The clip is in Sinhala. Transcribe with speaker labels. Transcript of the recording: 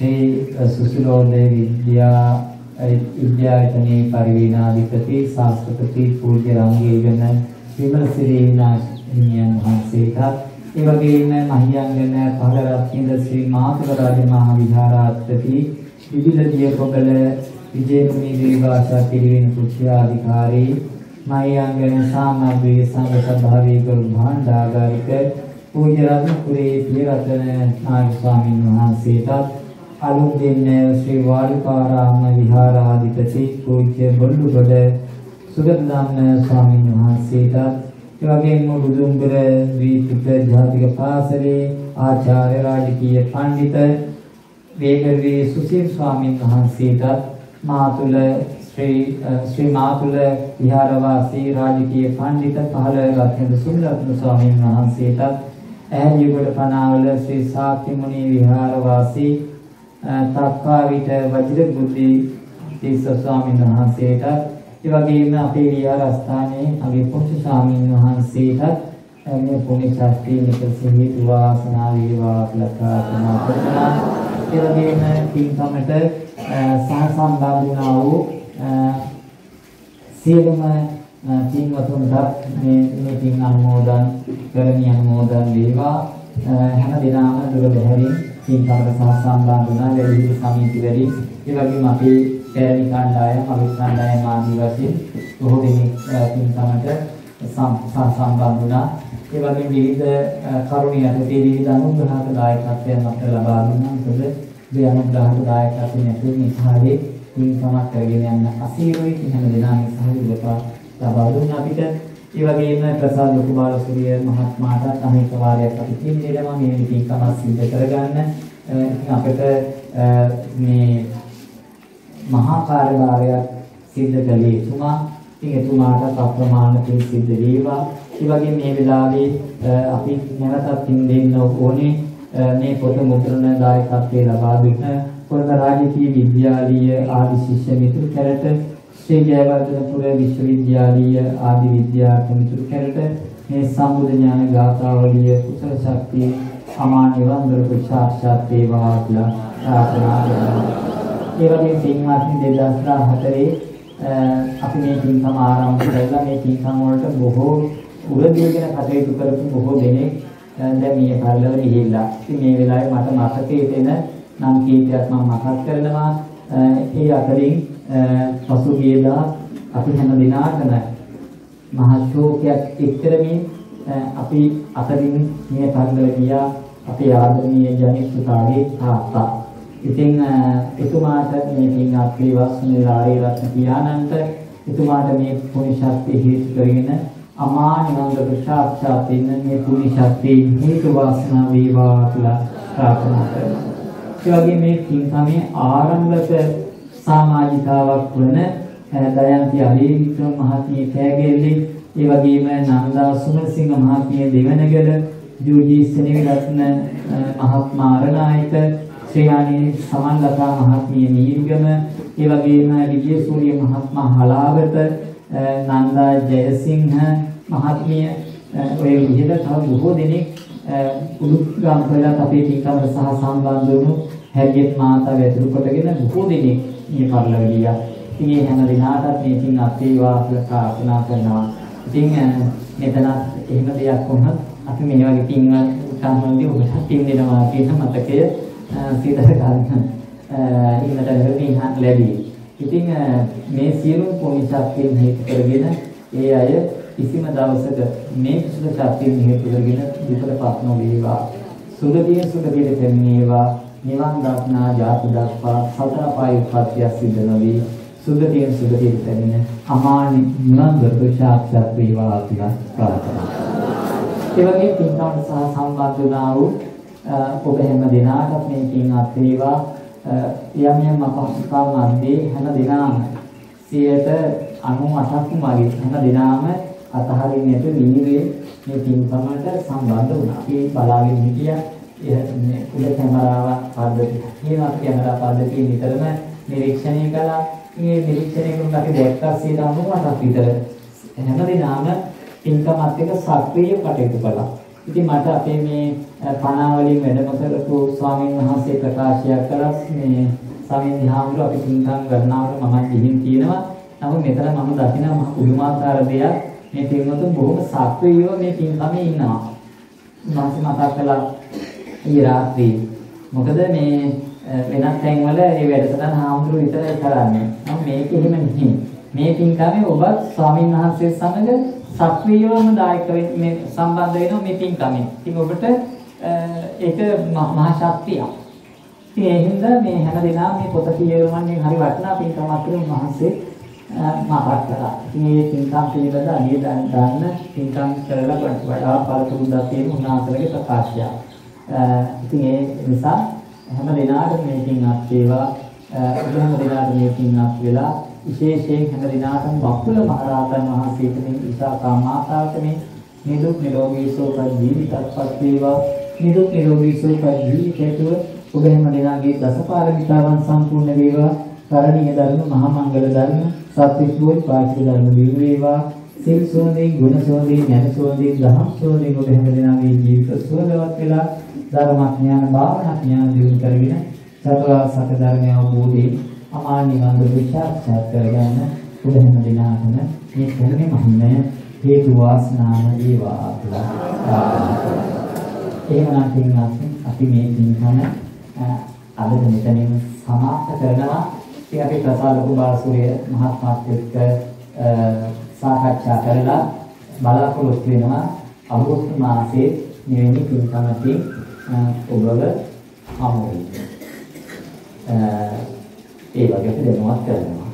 Speaker 1: श्री सुशीलोदय विद्यायतने परिवीणाधिपति शास्त्रपति पूज्य रामगीगन विमल श्री हिमियन वහන්සේට ඒ වගේම මහියංගන පහළරත්නින්ද ශ්‍රී මාතක රාජ මහා විහාරාධිපති විවිධ දියකොබල විජේමුනි දේවාශා පිරිවෙන් කුෂ්‍යාධිකාරී මහියංගන සාමග්‍රී සංඝ සභාවේ ගරු භාණ්ඩාගාරික පූජ්‍ය රත්නපුරේ පියරතන නායක ස්වාමීන් වහන්සේට අලුත් දෙන්නේ ශ්‍රී වාරිකාරාම විහාරාධිපති පූජ්‍ය බොල්ලුගොඩ සුගතදාන ස්වාමීන් වහන්සේට ඒ වගේම බුදුන්ගර ද්වීපික ජාතික පාසලේ ආචාර්ය රාජකීය පඬිත වේගරේ සුසීල් ස්වාමීන් වහන්සේට මාතුල ශ්‍රී මාතුල විහාරවාසී රාජකීය පඬිත පහළ රත්න සුන්දරත්න ස්වාමීන් වහන්සේට ඈලියගොඩ පනාවල ශ්‍රී ශාක්‍ය මුනි විහාරවාසී තක්කාවිට වජිර බුද්ධි තීස්ස ස්වාමීන් වහන්සේට ඒ වගේම අපේ විහාරස්ථානයේ අපේ පුංචි ස්වාමීන් වහන්සේට මේ පුණ්‍ය ශක්තිය නිකසෙහි වාසනා වේවා කියලා ප්‍රාර්ථනා කරනවා. ඒ වගේම පින්කමට සහසම්බන්ධ වුණා වූ සියලුම පින්වතුන්ට මේ පින් අනුමෝදන් කරමි අනුමෝදන් වේවා. හැම දිනම දුර බැහැරින් පින්කමට සහසම්බන්ධ වුණා වැඩිහිටි සමිතිවලින් ඒ වගේම අපේ පැරණි කණ්ඩායම අලුත් කණ්ඩායම ආදී වශයෙන් බොහෝ දෙනෙක් පින්කමට සම්බන්ධ වුණා. ඒ වගේම විවිධ කරුණ යටතේ විවිධ අනුග්‍රහක දායකත්වයන් අපට ලබා දුන්නා. මොකද මේ අනුග්‍රහක දායකත්වයෙන් ඇතුළු නිසාවේ පින්කමක් කරගෙන යන අසීරුයි හැම දිනම සහයෝගය ලබා දුන්නා අපිට. ඒ වගේම ප්‍රසාද ලොකුබාලසූරිය මහත්මයාට අනේක වාරයක් අපි කියන දෙනවා මේ පින්කම සිද්ධ කරගන්න. අපිට මේ මහා කාර්යභාරයක් සිද්ධ කළේ එතුමා. ඉතින් එතුමාට අප්‍රමාණ පින් සිද්ධ වේවා. ඒ වගේම මේ වෙලාවේ අපි නැවතත් පින් දෙන්න ඕනේ මේ පොත මුද්‍රණ දායකත්වයේ ලබා දුන්න කොළඹ රාජකීය විද්‍යාලීය ආදි ශිෂ්‍ය මිතුරු කැරට ශ්‍රී ජයවර්ධනපුර විශ්වවිද්‍යාලීය ආදි විද්‍යාර්ථී මිතුරු කැරට මේ සම්බුද්ධ ඥාන ගාථාවලිය කුසල ශක්තිය අමා නිවන් දොරටු සාක්ෂාත් වේවා කියලා ප්‍රාර්ථනා කරනවා. ඒ වගේම පින්වත්නි 2014 අපි මේ පින්කම ආරම්භ කළා. මේ පින්කම වලට බොහෝ උරදීගෙන කටයුතු කරපු බොහෝ දෙනෙක් දැන් මේ පරිලව ගිහිල්ලා. ඉතින් මේ වෙලාවේ මට මතකයේ තියෙන නම් කීපයක් මම මතක් කරනවා. ඒ අතරින් පසුගියදා අපි හැම දිනකටම මහා ශෝකයක් එක්තරමින් අපි අතරින් මේ පරිලව ගියා අපේ ආදරණීය ජනිත්තුකාගේ තාත්තා. ඉතින් එතුමාට මේ පින් අපේවත් සුනිලාරේ රත්න පියාණන්ට එතුමාට මේ පුණ්‍ය ශක්තිය හේතු කරගෙන අමා නිවන් සාක්ෂාත් වෙන මේ පුණ්‍ය ශක්තිය හේතු වාසනා වේවා කියලා ප්‍රාර්ථනා කරනවා. ඒ වගේම මේ පින්කමේ ආරම්භක සමාජිකාවක් වන දයන්ති අලේවික්‍රම මහත්මිය කෑගෙල්ලේ ඒ වගේම නන්දා සුමනසිංහ මහත්මිය දෙවනගල ජූජී සෙනෙවිරත්න මහත්මයා අරනායක ශ්‍රියානි සමන්ලතා මහත්මිය නීරුගම ඒ වගේම විජේසූරිය මහත්මයා හලාවත නන්දා ජයසිංහ මහත්මිය ඔය විදිහට තව බොහෝ දෙනෙක් උඩුගම් වලට අපේ පින්කමට සහ සම්බන්ධ වුණු හැරියට් මාතාව ඇතුළු කොටගෙන බොහෝ දෙනෙක් මේ පරිලව ගියා. ඉතින් මේ හැම දිනකටත් මේ පින් අපේවා කියලා ප්‍රාර්ථනා කරනවා. ඉතින් මෙතන එහෙම දෙයක් වුණත් අපි මේ වගේ පින් උත්සාහවලදී ඔබට පින් දෙනවා කියන මතකය සිතට ගන්න ඉන්නට ලැබී. ඉතින් මේ සියලු පුණ්‍ය ශක්තියන් හේතු කරගෙන ඒ අය කිසිම දවසක මේ කුසල ශක්තියන් හේතු කරගෙන විපරපත් නොවේවා. සුගතිය සුගතියට පැමිණේවා. නිවන් දක්නා ජාති දක්වා සතර පාය උපත්ය සිද්ධ නොවේ. සුගතිය සුගතියට පැමිණ අමා නිවන් දොරටු සාක්ෂාත් වේවා කියලා ප්‍රාර්ථනා කරනවා. ඒ වගේම පින්කම් සහ සම්බන්ධ වුණා වූ ඔබ හැම දිනකටත් මේ පින් අත්වේවා. යම් යම් අපහසුතාව මැද්දේ හැම දිනම 98%ක්ම වගේ හැම දිනම අතහරින්නට වීර්යයේ මේ පින්කමට සම්බන්ධ වුණා. ඒ බලාගෙන හිටියා. මේ උඩ කැමරාව පද්ධතිය. මේවා කැමරා පද්ධතිය විතරම නිරීක්ෂණය කළා. මේ නිරීක්ෂණය කරන අපි දැක්කා 98%ක් විතර හැම දිනම පින්කමත් එක්ක සක්‍රීය කටයුතු කළා. ඉතින් මට අපේ මේ පණාවලින් වැඩම කරපු ස්වාමීන් වහන්සේ ප්‍රකාශයක් කළා මේ ස්වාමීන් වහන්සේ අපි පින්කම් කරනවට මම ගිහින් තියෙනවා. නමුත් මෙතන මම දකිනවා මහ පුදුමාකාර දෙයක්. මේ පින්වතුන් බොහොම සක්‍රීයව මේ පින්කමේ ඉන්නවා. උන්වහන්සේ මතක් කළා ඊ රාත්‍රියේ. මොකද මේ වෙනත් තැන්වල මේ වැඩසටහන හාමුදුරුවෝ විතරයි කරන්නේ. නම් මේක එහෙම නෙමෙයි. මේ පින්කමේ ඔබත් ස්වාමීන් වහන්සේ සමග සක්‍රීයවම දායක මේ සම්බන්ධ වෙනවා මේ පින්කමේ. ඉතින් ඔබට ඒක මහා ශක්තියක්. ඉතින් ඒ හින්දා මේ හැමදේම මේ පොත කියවන්නේ හරි වටිනා පින්කමක් කියලා මහන්සේ මතක් කළා. ඉතින් මේ පින්කම් පිළිබඳ අනිය දාන්න පින්කම් කරලා වඩා පළතුරුදා තියෙන උන්වහන්සේගේ ප්‍රකාශය. ඉතින් ඒ නිසා හැම දිනාටම මේ පින්වත් වේවා. හැම දිනාටම මේ පින්වත් වෙලා විශේෂයෙන් හැම දිනාටම බක්කුල මහරහතන් වහන්සේට මේ විසාකා මාතාවට මේ නිදුක් නිරෝගී සුවපත් ජීවිතයක්පත් වේවා. නිදුක් නිරෝගී සුවපත් ජීවිතයතුව ඔබ හැම දිනාගේ දසපාරමිතාවන් සම්පූර්ණ වේවා. කරණීය ධර්ම මහා මංගල ධර්ම සත්‍විස් බෝධිපාක්ෂික ධර්ම දිනු වේවා. සිල් සෝදේ ගුණ සෝදේ ඥාන සෝදේ දහම් සෝදේ ඔබ හැම දිනාගේ ජීවිත සුවදවත් වෙලා ධර්මඥාන භාවනා ඥාන දිනු කරගෙන සතරා සත්‍ය ධර්මය අවබෝධයෙන් අමා නිවන් දුක්ඛාත් කරගන්න ඔබ හැම දිනාටම මේ කර්මයේ මහිමය හේතු වාසනාම වේවා කියලා. එහෙමනම් පින්වත්නි අපි මේ පින්කම අද මෙතනින් සමාප්ත කරනවා. ඉතින් අපි ප්‍රසාද කුමාරසූරිය මහත්මයාත් එක්ක සාකච්ඡා කරලා බලාපොරොත්තු වෙනවා අගෝස්තු මාසයේ මෙවැනි පින්කමකින් ඔබව හමු වෙන්න. ඒ වගේ අපි දැනුවත් කරනවා.